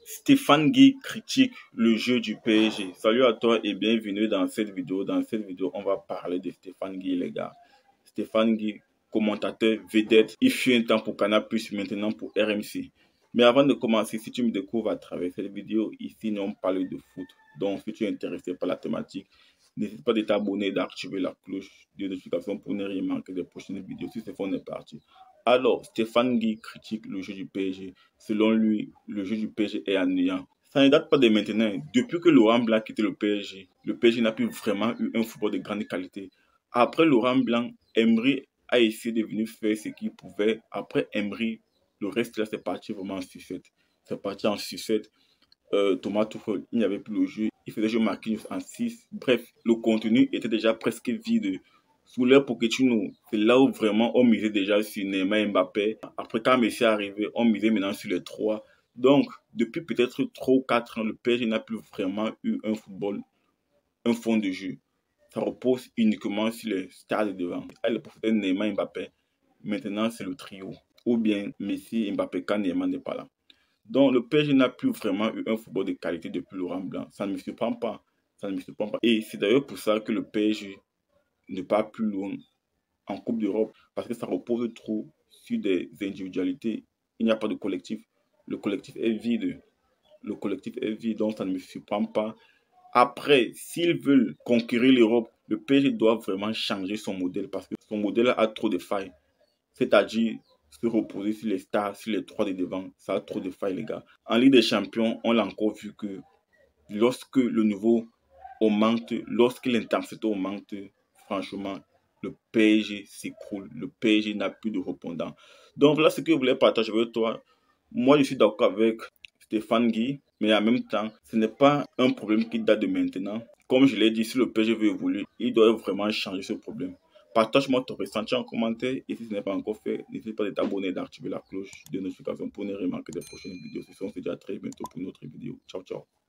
Stéphane Guy critique le jeu du PSG. Salut à toi et bienvenue dans cette vidéo. Dans cette vidéo, on va parler de Stéphane Guy, les gars. Stéphane Guy, commentateur vedette. Il fut un temps pour Canal+, maintenant pour RMC. Mais avant de commencer, si tu me découvres à travers cette vidéo, ici, nous on parle de foot. Donc, si tu es intéressé par la thématique, n'hésite pas de t'abonner et d'activer la cloche de notification pour ne rien manquer des prochaines vidéos. Si c'est fait, on est parti. Alors, Stéphane Guy critique le jeu du PSG. Selon lui, le jeu du PSG est ennuyant. Ça ne date pas de maintenant. Depuis que Laurent Blanc a quitté le PSG n'a plus vraiment eu un football de grande qualité. Après Laurent Blanc, Emery a essayé de venir faire ce qu'il pouvait. Après Emery, le reste là, c'est parti vraiment en sucette. C'est parti en sucette. Thomas Tuchel, il n'y avait plus le jeu. Il faisait jouer Marquinhos en 6. Bref, le contenu était déjà presque vide. Sous l'ère Pochettino, c'est là où vraiment on misait déjà sur Neymar et Mbappé. Après, quand Messi est arrivé, on misait maintenant sur les trois. Donc, depuis peut-être 3 ou 4 ans, le PSG n'a plus vraiment eu un football, un fond de jeu. Ça repose uniquement sur les stars de devant. À l'époque, c'était Neymar et Mbappé. Maintenant, c'est le trio. Ou bien Messi et Mbappé quand Neymar n'est pas là. Donc, le PSG n'a plus vraiment eu un football de qualité depuis Laurent Blanc. Ça ne me surprend pas. Ça ne me surprend pas. Et c'est d'ailleurs pour ça que le PSG ne part plus loin en Coupe d'Europe. Parce que ça repose trop sur des individualités. Il n'y a pas de collectif. Le collectif est vide. Le collectif est vide, donc ça ne me surprend pas. Après, s'ils veulent conquérir l'Europe, le PSG doit vraiment changer son modèle parce que son modèle a trop de failles. C'est-à-dire se reposer sur les stars, sur les trois de devant. Ça a trop de failles, les gars. En Ligue des Champions, on l'a encore vu que lorsque le niveau augmente, lorsque l'intensité augmente, franchement, le PSG s'écroule. Le PSG n'a plus de répondant. Donc voilà ce que je voulais partager avec toi. Moi, je suis d'accord avec Stéphane Guy, mais en même temps, ce n'est pas un problème qui date de maintenant. Comme je l'ai dit, si le PSG veut évoluer, il doit vraiment changer ce problème. Partage-moi ton ressenti en commentaire et si ce n'est pas encore fait, n'hésite pas à t'abonner et d'activer la cloche de notification pour ne rien manquer des prochaines vidéos. On se dit à très bientôt pour une autre vidéo. Ciao, ciao.